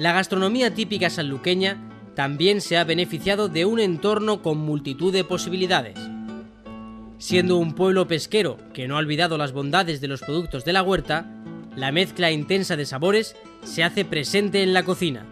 La gastronomía típica sanluqueña también se ha beneficiado de un entorno con multitud de posibilidades. Siendo un pueblo pesquero que no ha olvidado las bondades de los productos de la huerta, la mezcla intensa de sabores se hace presente en la cocina.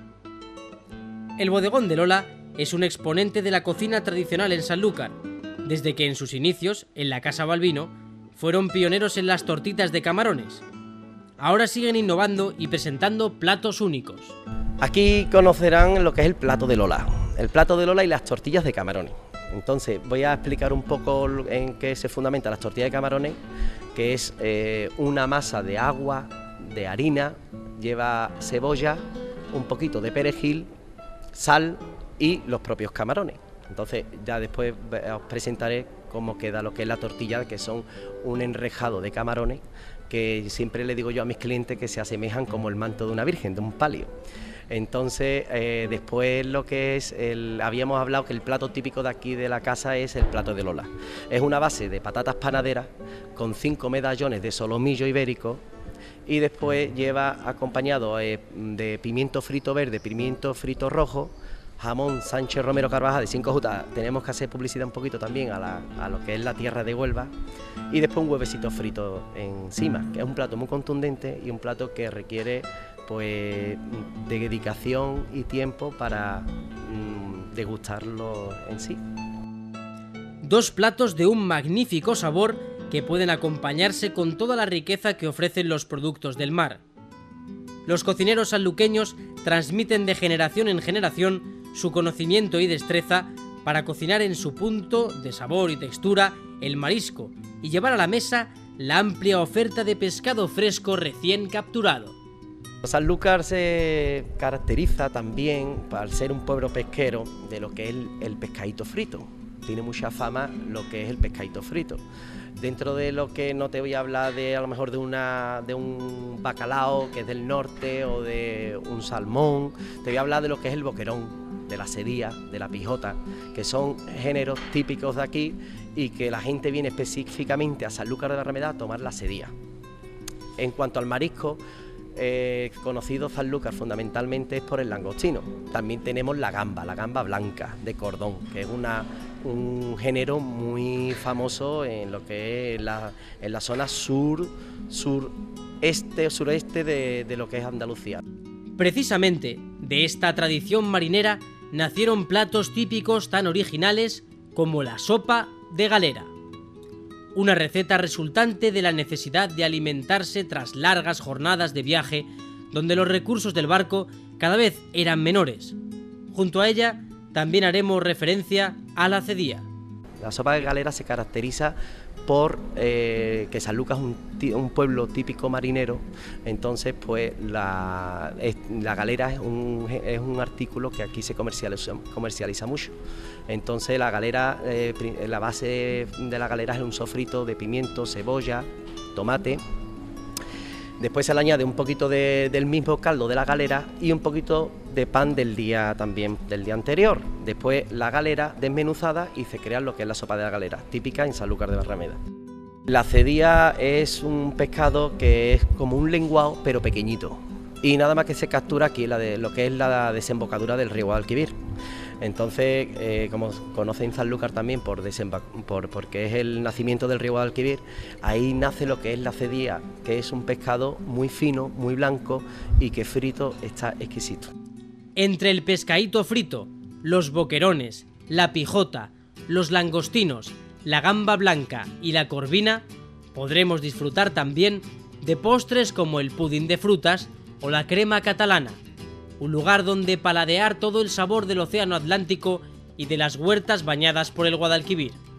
El bodegón de Lola es un exponente de la cocina tradicional en Sanlúcar, desde que en sus inicios, en la Casa Balbino, fueron pioneros en las tortitas de camarones. Ahora siguen innovando y presentando platos únicos. Aquí conocerán lo que es el plato de Lola y las tortillas de camarones. Entonces voy a explicar un poco en qué se fundamenta las tortillas de camarones, que es una masa de agua, de harina, lleva cebolla, un poquito de perejil, sal y los propios camarones. Entonces ya después os presentaré cómo queda lo que es la tortilla, que son un enrejado de camarones que siempre le digo yo a mis clientes que se asemejan como el manto de una virgen, de un palio. Entonces, después lo que es, habíamos hablado que el plato típico de aquí de la casa es el plato de Lola. Es una base de patatas panaderas con 5 medallones de solomillo ibérico y después lleva acompañado de pimiento frito verde, pimiento frito rojo, jamón Sánchez Romero Carvajal de 5 jutas. Tenemos que hacer publicidad un poquito también a lo que es la tierra de Huelva, y después un huevecito frito encima, que es un plato muy contundente y un plato que requiere pues de dedicación y tiempo para degustarlo en sí. Dos platos de un magnífico sabor que pueden acompañarse con toda la riqueza que ofrecen los productos del mar. Los cocineros sanluqueños transmiten de generación en generación su conocimiento y destreza para cocinar en su punto de sabor y textura el marisco y llevar a la mesa la amplia oferta de pescado fresco recién capturado. Sanlúcar se caracteriza también, al ser un pueblo pesquero, de lo que es el pescadito frito. Tiene mucha fama lo que es el pescadito frito. Dentro de lo que no te voy a hablar de a lo mejor de un bacalao que es del norte o de un salmón, te voy a hablar de lo que es el boquerón, de la sedía, de la pijota, que son géneros típicos de aquí y que la gente viene específicamente a Sanlúcar de Barrameda a tomar la sedía. En cuanto al marisco, conocido Sanlúcar fundamentalmente es por el langostino. También tenemos la gamba blanca de cordón, que es un género muy famoso en lo que es en la zona sureste de lo que es Andalucía. Precisamente de esta tradición marinera nacieron platos típicos tan originales como la sopa de galera. Una receta resultante de la necesidad de alimentarse tras largas jornadas de viaje, donde los recursos del barco cada vez eran menores. Junto a ella también haremos referencia a la cedía. La sopa de galera se caracteriza por que Sanlúcar es un pueblo típico marinero, entonces pues la galera es un artículo que aquí se comercializa mucho. Entonces la galera, la base de la galera es un sofrito de pimiento, cebolla, tomate. Después se le añade un poquito del mismo caldo de la galera y un poquito de pan del día anterior. Después la galera desmenuzada y se crea lo que es la sopa de la galera, típica en Sanlúcar de Barrameda. La cedía es un pescado que es como un lenguado pero pequeñito y nada más que se captura aquí lo que es la desembocadura del río Guadalquivir. Entonces, como conocen Sanlúcar también porque es el nacimiento del río Guadalquivir, ahí nace lo que es la cedía, que es un pescado muy fino, muy blanco y que frito está exquisito. Entre el pescadito frito, los boquerones, la pijota, los langostinos, la gamba blanca y la corvina, podremos disfrutar también de postres como el pudín de frutas o la crema catalana. Un lugar donde paladear todo el sabor del océano Atlántico y de las huertas bañadas por el Guadalquivir.